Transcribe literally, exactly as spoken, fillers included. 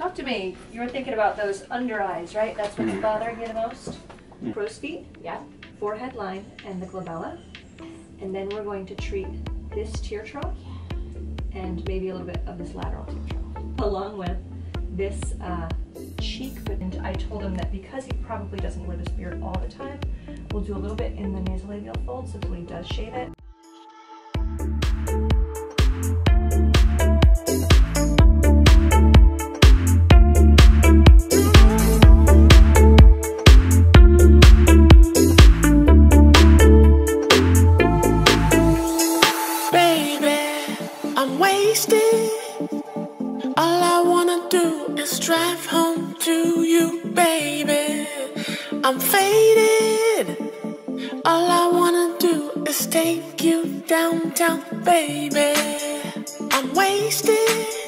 Talk to me. You were thinking about those under eyes, right? That's what's mm-hmm. bothering you the most? Mm-hmm. Crow's feet, yeah. Forehead line and the glabella. And then we're going to treat this tear trough and maybe a little bit of this lateral tear trough, along with this uh, cheek. And I told him that because he probably doesn't wear this beard all the time, we'll do a little bit in the nasolabial fold so that when he does shave it. All I wanna do is drive home to you, baby. I'm faded. All I wanna do is take you downtown, baby. I'm wasted.